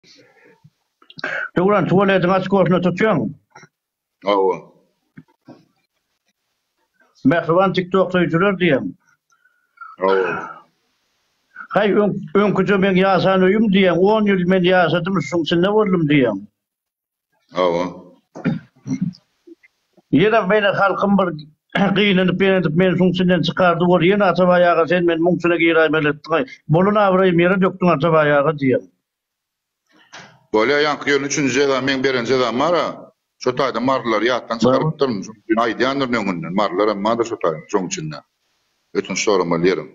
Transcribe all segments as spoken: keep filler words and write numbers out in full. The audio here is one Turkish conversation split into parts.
Doğran tuvaletini açık olsun tutuyorsun. Awa. Mehriban TikTok'ta yürür diyem. Awa. Hay ön, önkücü ben yasan uyum diyem. on yıl ben yasadım şunsun ne oldum diyem. Awa. Yine beni halkım bir kıyınınıp beğenip beni şunsundan çıkardı. Or yine ataba ayağa sen ben mumsuna giyrayım elettin. Bolunu avrayım yere döktün ataba ayağa diyem. Böyle yankıyon üçüncü ceza, men birinci ceza mara. Şotayda marlar yattan çıkarıp durmuş. Ay diyanır ne onunla marlar amma da şotayda çoğun içinde. Bütün sorumlu yerim.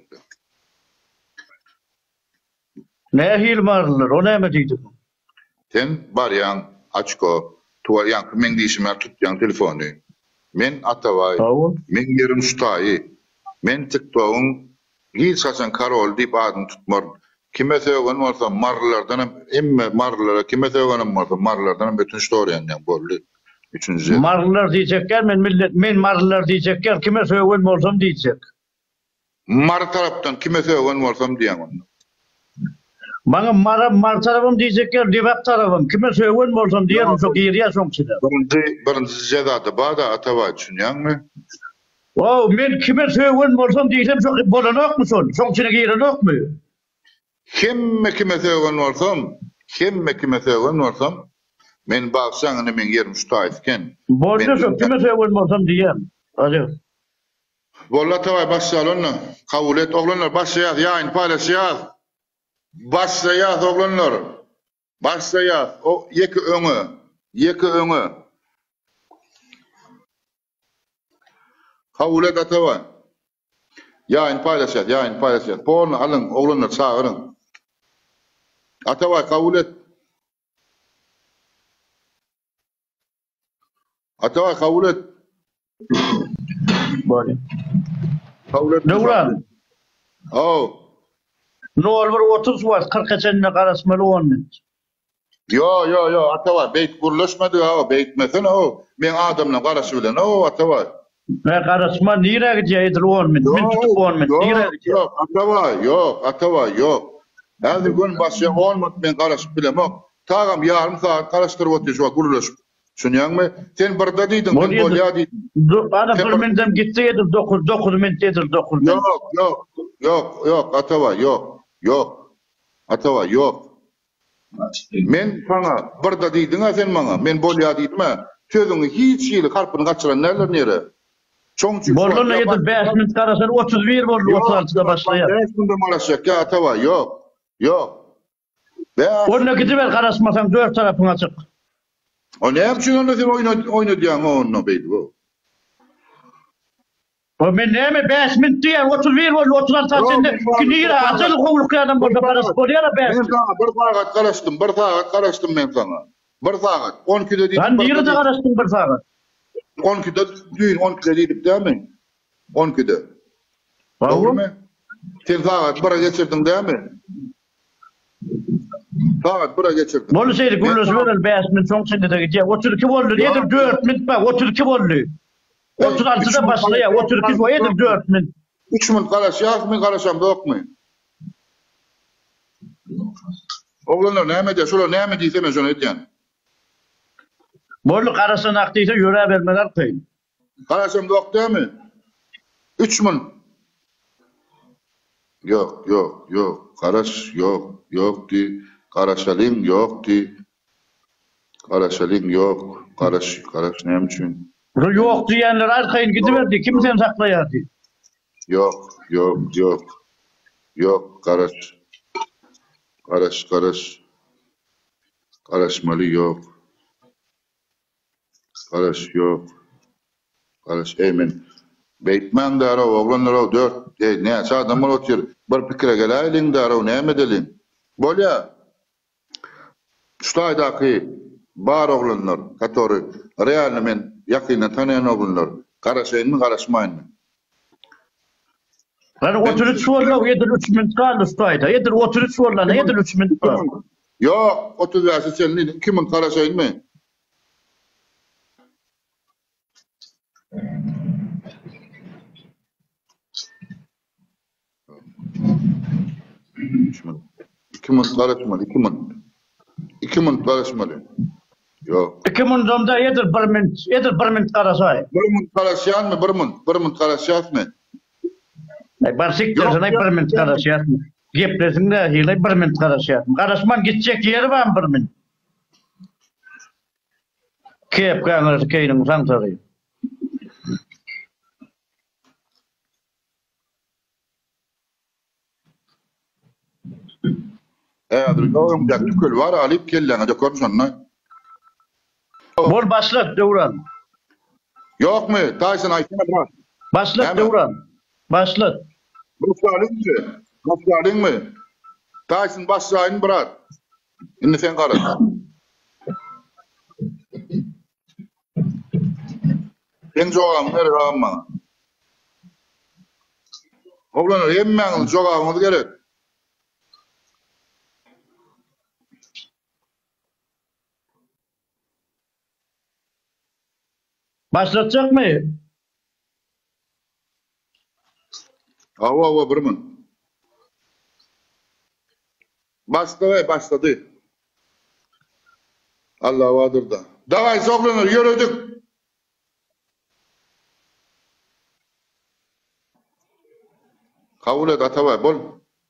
Ne hil marlılar o ne mi dedik? Sen bar yan açko tuval yankı men dişime tut yan telefonu. Men atavay. Tamam. Men yerim şutayı. Men TikTok'un hiç saçan karol deyip adını tutmar. Kime söylenen varsa marlardan emme marlara kime söylenen varsa marlardan bütün story yani böyle. Üçüncü. Marlılar diyecekler men millet men marlılar diyecekler kime söylen olsam diyecek. Mar taraftan kime söylenen varsam diyen onu. Bana mar mar tarafım diyecekler divap tarafım kime söylen olsam diyelim çok iyi ya çok çile. Birinci birinci cezada bada atava düşünen mi? Oh men kime söylen olsam diyeceğim çok bolanak mı son? Çok çile giyirenak mı? Kimme kime söylenen varsam, kimme kime söylenen varsam men baksan men yerim şutayken. Bolda kime söylen olsam diyem. Hadi. Vallahi tavay başlayalım mı? Kabul et oğlanlar başlayaz yayın paylaşıyaz. Başlayaz oğlanlar. Başlayaz. O yeki öňü, yeki öňü. Kabul et tavay. Yayın paylaşıyaz, yayın paylaşıyaz. Pornu alın oğlanlar çağırın. Atavay kabul et. Atavay kabul et. Böyle. Kabul et. Ne ulan? Oh. Ne olur otuz var kırk geçenine karasmalı on min. Yo yo yo atavay beyt kurlaşmadı ha beyt mesela o men adamla karşı bilen o atavay. Ne karasma nire gideceğidir on min. Min tutup on min. Nire gideceğidir. Yok atavay yok atavay yok. Her gün başya on min men karşı bilen o. Tağam yarım saat karıştırıp oturuyor kurulaş. Şunyan mı? Sen burada diydin ben bolya diydin. Bana bir mindim gitti yedir dokuz dokuz min dedir dokuz min. Yok yok yok yok atavay yok yok atavay yok. Men sana burada diýdiň ha sen maňa, men bolýa diýdim ha. Sözüňi hiç ýyly harpyny gaçyran näler nere? Çoňçy. Bolun yedir beş min karasan otuz bir boldu otuz altıda başlaýar. beş minde maraşak ya ataba yok. Yok. Onunla gidiver karasmasan dört tarafın açık. O ne yapçın onu sen oyna oyna diýän onu beýdi bu. O men näme beş min diýär otuz bir boldu otuz altı sende günire açyl gowluk adam bolsa paras bolýar beş. Men sana bir saat garaşdym, bir saat garaşdym men sana. Bir saat on ikide diýdim. Ben nirede garaşdym bir saat. on ikide düýün on ikide diýip dämi? on ikide. Dogrymy? Sen saat bira geçirdin dämi? Saat bira geçirdin. Bolu seyri gülüs verir beş min soň sende de gidýär. otuz iki boldu ýedir dört min bak otuz iki boldu. otuz altıda başlaýar otuz iki ýedir dört min. üç min garaş ýazmy garaşam dokmy? Oğlanlar näme diýär? Şolar näme diýse şonu edýän. Bolu garasan akdysa ýöre bermeler kyn. Garaşam dok diými? üç min. Yok, yok, yok. Garaş yok, yok di. Garaşalyň yok di. Garaşalyň yok. Garaş, garaş näme üçin? Yok diýenler arkayın gidiverdi. Kim sen saklaýardy? Yok, yok, yok. Yok, garaş. Garaş, garaş. Garaşmaly yok. Garaş yok. Garaş emin. Beytmen dara oğlanlar o dört. E, ne adam otur. Bir pikire gelaýlyň dara näme edeliň? Bolýa. Şutaýdaky bar oğlanlar, который realny men ýakyna tanýan oğlanlar. Garaşaýynmy, garaşmaýynmy? Ben otuz üç sorular yedir üç min kaldı stayda. Yedir otuz üç sorular yedir üç min kaldı. Yok otuz ýaşy sen iki min garaşaýynmy? iki min garaşmaly iki min. iki minut karışmalı. Yok. iki minut onda yedir bir minut, yedir bir minut karasay. Bir minut karışan mı? Bir minut, bir minut karışan mı? Barsik Yok, dersen yok, bir minut yok. karasayat mı? Geplesin de hile bir minut karasayat mı? Karasman gidecek yeri var mı bir minut? Kep kanırız keyinin sansarıyım. Eğer oğlum da tükül var alıp kellene de konuşanlar. Bol başlat Devran. Yok mu? Tyson Ayşe'ne bırak. Başlat Hemen. Devran. Başlat. Başladın mı? Başladın mı? Tyson başlayın bırak. Şimdi sen karış. Sen cevabını ver ama. Oğlanlar hemen cevabını gerek. Başlatacak mı? Hava hava bir min. Başladı, başladı. Allah vardır da. Davay soğlanır, yürüdük. Kabul et Atavay, bol.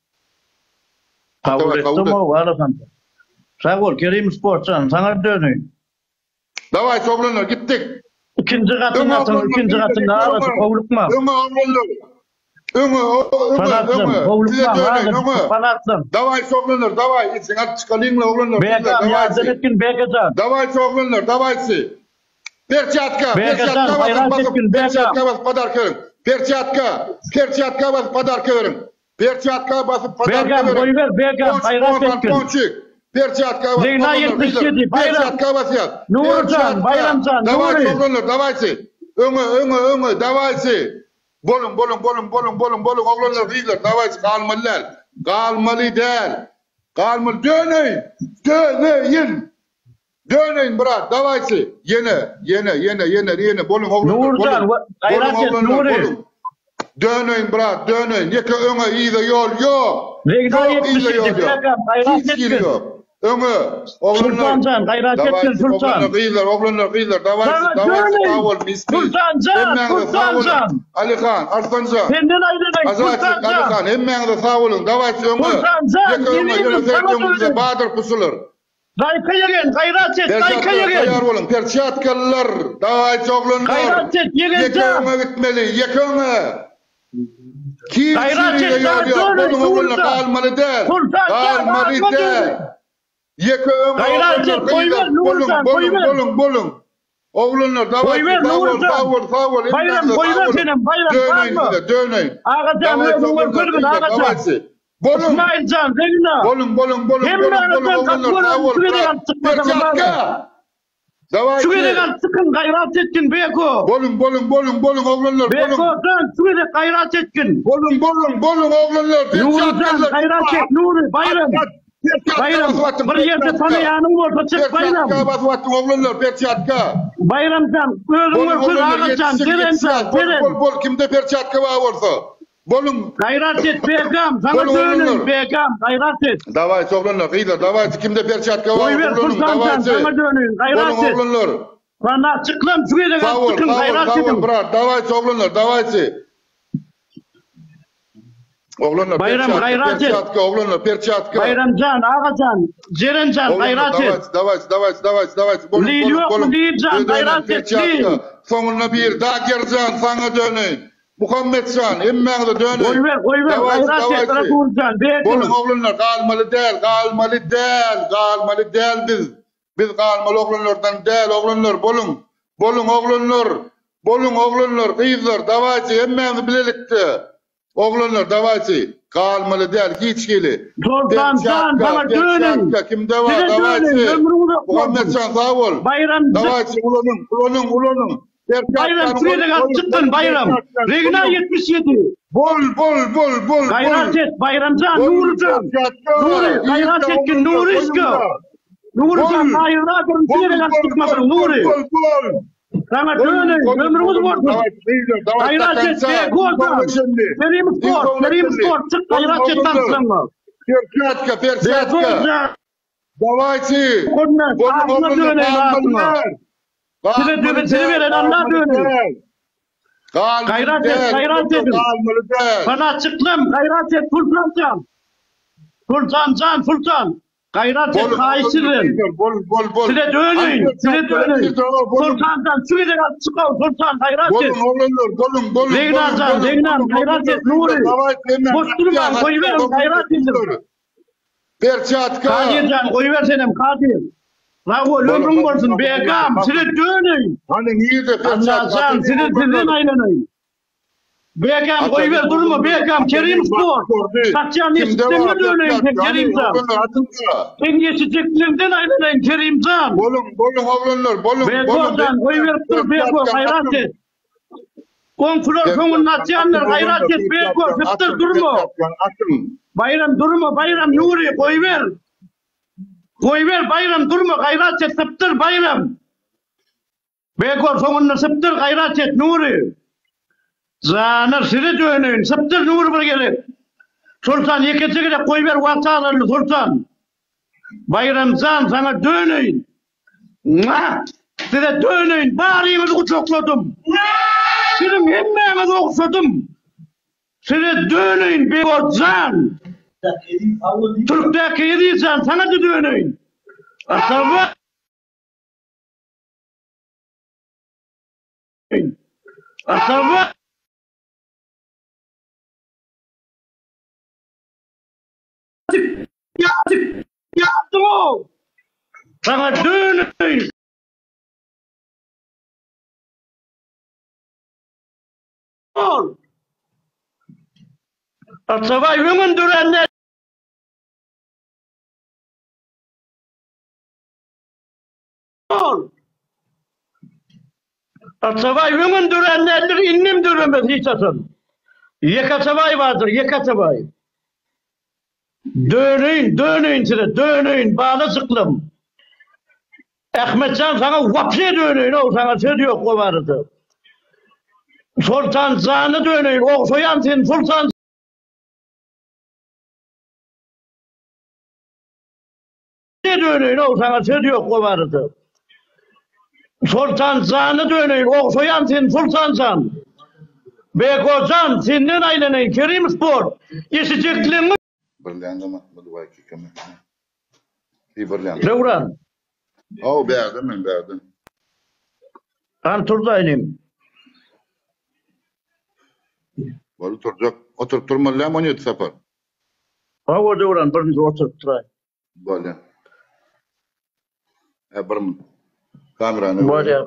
Kabul Atavay, kabul ettim et. o arasan. Sağ ol Kerim Sportsan sana dönün. Davay soğlanır, gittik. İkinci katın atın, ikinci katın arası kovlukma. Ömü oğlanlar. Ömü, ömü, Fanatlım, ömü. Size kovlukma, dönün, ömü. fanatlım. Davay soğlanır, davay. İçin at çıkalayım oğlanlar. Bekam yardım etkin Bekazan. Davay soğlanır, davaysı. Perçatka, Bekazan, perçatka hayran basıp, etkin, perçatka basıp padar kırın. Perçatka, perçatka basıp padar kırın. Perçatka basıp padar Bekam, kırın. koy ver, Bekam, hayran etkin. Ponçik, perçatka basıp Zeyna yetmiş yedi, bayram. Perçatka basıp. Nurcan, Bayramcan, Davay Nuri. soğlanır, davaysı. Ömü, ömü, ömü, davaysı. Bolun, bolun, bolun, bolun, bolun, bolun, oğlanlar değiller, davaysı kalmalılar. Kalmalı değil. Kalmalı, dönün, dönün. Dönün bırak, davaysı. Yine, yine, yine, yine, yine. Bolun oğlanlar, Nurcan, bolun. gayret et, Bolun oğlanlar, Nuri. bolun. Dönün bırak, dönün. Yeke öne iyi de yol yok. Zeyna Yok, yetmiş iyi de yedi, yol yok. Bekam, hayran Hiç etkin. geliyor. Öne, oğlanlar. Sultancan, gayret etkin Davaysı, Sultan. oğlanlar kıyılar, oğlanlar kıyılar. Davaysı, Sana davaysı, dönün. kavul, mis mis. Sultancan, Hemen de sağ olun. Sultancan. Ali Khan, Arslancan. Senden ayrılayım, Azatçık Ali Sultancan. Khan, hemen de sağ olun. Davaysı öne. Sultancan, Yeke öne, yemin yine sana zevkimize dönün. Bahadır kusulur. Dayka yegen, gayret et, dayka Perçatkalar yegen. tayar olun. Perçatkalar. Davaysı oğlanlar. Gayret et, yegen Yeke can. öne gitmeli. Yeke öne. Kim Gayret sürüye et, yol yok. Sultan, Bolun oğlanlar Sultan. kalmalı değil. Sultan, Kalmalı Sultan, değil. Yeke öne Gayret et, oğlanlar koy ver, kıyılar. Nurcan, Bolun, koy bolun, ver. bolun, bolun. Oğlanlar davaysı. Koy ver, Sağ ol, Nurcan. sağ ol, sağ ol. Bayram, koy ver senin, bayram, Dönün var mı? bize, dönün. Ağacan, Davaysı ömür oğlanlar kırgın, kıyılar, ağacan. davaysı. Bolun. İsmailcan, Zeyna. Bolun, bolun, bolun, Hem bolun, nereden bolun, oğlanlar kapıyorum, sağ ol. şu yere bırak. çıkmadan Perçatka. Davaysı. Şu yere sıkın, gayret etkin Beko. Bolun, bolun, bolun, bolun, oğlanlar, Beko, bolun. sen şu yere gayret etkin. Bolun, bolun, bolun, oğlanlar. Nurcan, Perçatkalar. gayret et, Nuri, bayram. Bayram, bir yerde tanıyanın olsa çık bayram. Perçatka basıp attın oğlanlar, perçatka. Bayramcan, Bolun, özün ölsün, oğlanlar, ağacan, yetişsin, Serencan, yetişsin. Bol, Seren. bol, bol, kimde perçatka var olsa. Bolun. Gayret et Bekam, sana Bolun, dönün oğlanlar. Bekam, gayret et. Davaysı oğlanlar, kıyılar, davaysı kimde perçatka var. Koy ver Oğlanın, Sultancan, davaysı. sana dönün, gayret Bolun, et. oğlanlar. Bana çıklam şu yere Sağ ol, sıkın, sağ ol, gayret sağ ol, edin. bırak. Davaysı oğlanlar, davaysı. Oğlanlar, Bayram, perçatka, gayret et. perçatka, oğlanlar, perçatka. Bayramcan, Ağacan, Cerencan, Oğlanlar, gayret et. davaysı, davaysı, davaysı, davaysı, davaysı. Bolun, Değil bolun, yok mu, bolun. değil can, Dönün, gayret et, perçatka. değil. Sonuna bir, Dağgercan, sana dönün. Muhammedcan, emmağda dönün. Koy ver, koy ver, Davaysı, gayret et, davaysı. sana Nurcan, Bolun Beko. oğlanlar kalmalı değil, kalmalı değil, kalmalı değil biz. Biz kalmalı oğlanlardan değil, oğlanlar bolun. Bolun oğlanlar, bolun oğlanlar, kıyızlar, davaysı, emmağda bilelikti. Oğlanlar davaysı, kalmalı değil, hiç geli. Sultancan, sana dönün. Kimde var Size davaysı? dönün, ömrünü yok. Muhammedcan sağ ol. Bayramcan, Davaysı, ulanın, ulanın, ulanın. bayram şu yere çıktın bayram. Regna yetmiş yedi. Bol, bol, bol, bol, Gayret bol. et, Bayramcan, Nurcan. Nuri, gayret etkin, Nuri isko. Nurcan, hayırlardır, şu yere çıkmasın, Nuri. Sana dönün, ömrümüz olsun. Gayret et, Beko olsan. Kerim Spor, Kerim Spor, çık gayret et tansın mı? Perçatka, Beko perçatka. olsan. Davayçı. Konmaz. Ağzına döneyim ağzına. Size dövbe seni veren Allah döneyim. Gayrat et, gayrat edin. Bana açıklam, gayrat et, Sultan. Sultan can, Sultan. Gayrat et, kayısırın. Size döneyim, size döneyim. Sultan can, şu gidin çıkar, Sultan, gayrat et. Zegnar can, Zegnar, gayrat et, Nuri. Boş durma, koyuverin, gayrat edin. Perçatka. Kadir can, koyuversenem, Kadir. Rago, ömrüm olsun, begam, size döneyim. Hani niye de perçatka? Allah can, size sizden aylanayım. Begam koyuver durma, Begam, Kerim Spor. Satyan yetiştiklerine döneyim, Kerim can. Sen yetiştiklerden aylanayım, Kerim can. Bolun, bolun havlanlar, bolun. Bego can, koyuver dur, Bego, hayrat et. Konflor sonun natyanlar, hayrat et, Bego, fıttır durma. Bayram durma, Bayram Nuri, koyuver. Koyuver, Bayram durma, hayrat et, fıttır Bayram. Bego sonun fıttır, hayrat et, Nuri. Zanır size dönün, sıptır Nuri bir gelip. Sultan yeketi gide koyuver vatalarını Sultan. Bayram zan sana dönün. Size dönün, bağrıyınızı uçokladım. Sizin hemmeğinizi okşadım. Size dönün Bego zan. Türk'teki yedi zan sana da dönün. Asabı. Asabı. Yaptım, yaptım o. Sana dönün. Ol. Asabay yönün dürenler. Ol. Asabay yönün dürenlerdir, innim düremez hiç asın. Yekasabay vardır, Yekasabay. Dönün, dönün size, dönün, bağlı sıklım. Ahmetcan sana vapşe dönün, o sana söz yok o vardı. Sultan Zan'ı dönün, o soyan sen Sultan dönün, o sana söz yok o vardı. Sultan Zan'ı dönün, o soyan sen Sultan Zan. Bego Zan, senden aylanın, Kerim Spor. Yesecekliğini Berlianda mı? Bu duvar ki kamer. İyi Berlianda. Devran. Oh, beğendim ben beğendim. Ben turdayım. Balı turacak. Oturup durmalı mı on yedi sefer? Hava Devran, birinci oturup turay. Böyle. E birim. Kameranı. Böyle.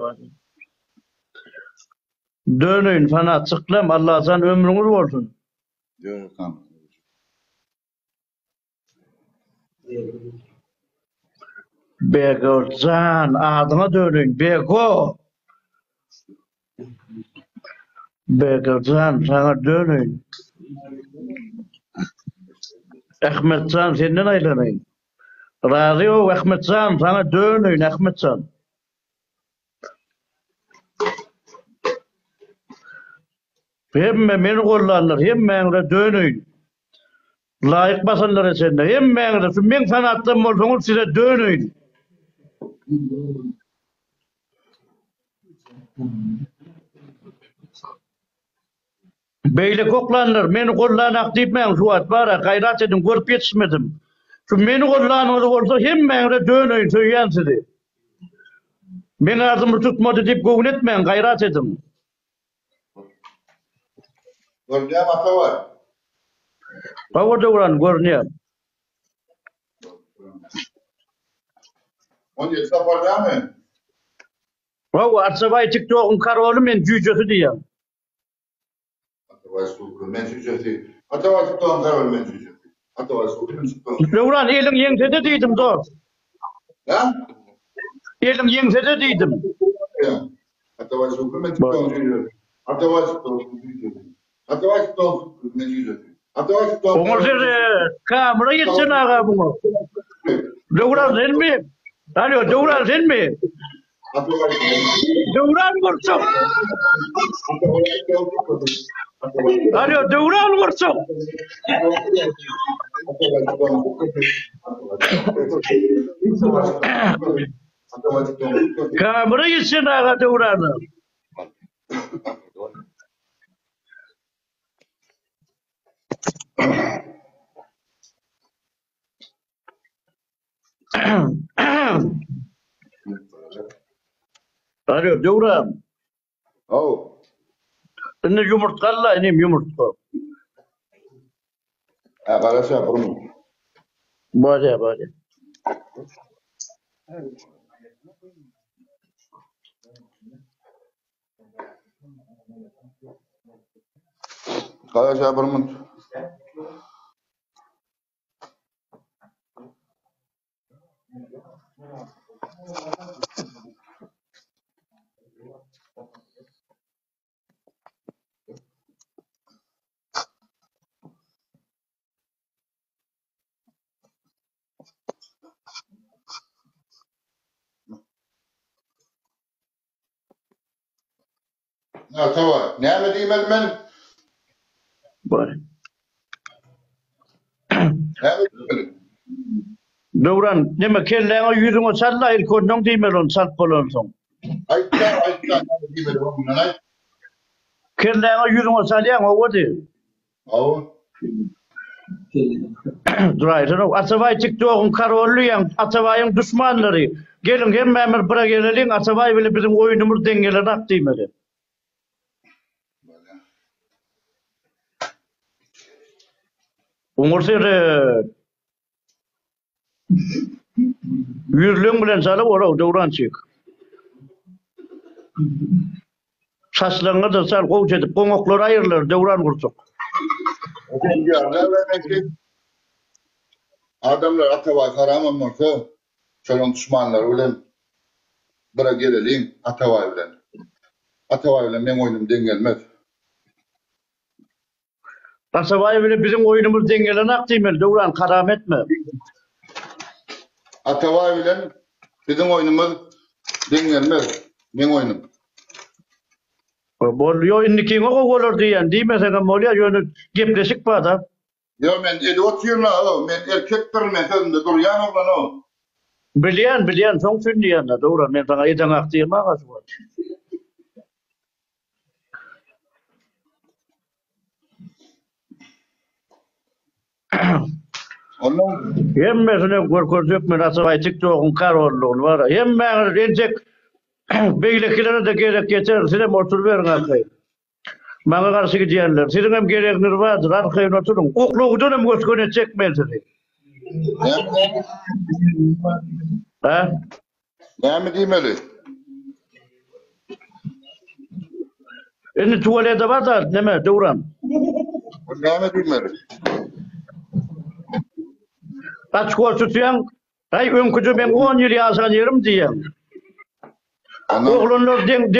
Dönün sana çıklım, Allah sen ömrünüz olsun. Yok, tamam. Bego can, adına dönün, Bego. Bego can, sana dönün. Ahmet can, senden aylanayım. Razı ol, Ahmet can, sana dönün, Ahmet can. Hemme beni kullanır, hemme dönün. Layık basınlar sende, hemme ben sana attım olsanız size dönün. Beyle koklanır, beni kullanak deyip ben şu at var ya, gayret edin, görüp yetişmedim. Şu beni kullanır olsa hemme dönün, söyleyen sizi. Ben ağzımı tutmadı deyip kovun etmeyin, gayret edin. Görünüyor mu ata var? Hava Devran görünüyor. on yedi sefer değil mi? Hava Arsabay TikTok'un karolu men cücesi diyeyim. Atavay soğuk, men cücesi. Atavay TikTok'un karolu men cücesi. Atavay soğuk, men TikTok'un. Devran elin yengse deydim doğru. Ha? Elin yengse deydim. Atavay soğuk, men TikTok'un cücesi. Atavay TikTok'un cücesi. Atavay TikTok'un men cücesi. Atavay TikTok'un. Onlar kamera yetsin ağa bunu. Devran sen mi? Alo Devran sen mi? Devran vursun. Alo Devran vursun. Kamera gitsin ağa Devran'ı. Alo Devran. Oh. Ne yumurtlarla inim yumurtla. Arkadaş yaparım. Böyle böyle. Arkadaş yaparım. Ha tamam. Ne mi diyeyim ben? Böyle. Ne mi diyeyim? Devran ne mi kelleğe yüzüme salla ilk ondan değmelon salt bolonsun. Aytta aytta ne mi diyeyim ben? Ay. Kelleğe yüzüme salyan o dedi. Oh. Duraydı. Atavay TikTok'un karolluyan Atavay'ın düşmanları. Gelin hem memur bırak gelelim Atavay bile bizim oyunumuz dengeler aktıymadı. Umursaydı yüzlüğün bilen salıp oraya Devran çık. Saçlarına da sal kovuç edip konukları ayırırlar Devran kursuk. Adamlar Atavay karamam varsa şolun düşmanlar ulan bırak gelelim Atavay bilen. Atavay bilen men oyunum dengelmez. Atavay bile bizim oyunumuz dengeler aktıymadı Devran karam etme. Atavay bilen bizim oyunumuz dengelmez. Men oyunum. Boluyor indiki o olur diyen değil mi sen molya yönü gepleşik bu adam. Yo men eli oturuyor o men erkektir men sözünde dur yan olan o. Biliyen biliyen son gün diyen de doğru men sana eden aktıyma ağası var. Onun Hem mesele korkacak mı nasıl ay TikTok'un karolluğun var. Hem ben rencek beylekilere de gerek geçer. Size otur verin arkaya. Bana karşı gidiyorlar. Sizin hem gerekler vardır. Arkaya oturun. Kokluğudan hem gözgöne çekmeyin sizi. Ha? ne mi diyeyim öyle? Şimdi tuvalete var da ne mi? Devran. Ne mi diyeyim öyle? Kaç kol tutuyan? Ay önkücü ben on yıl yazan yerim diyen. Anam. Oğlunlar den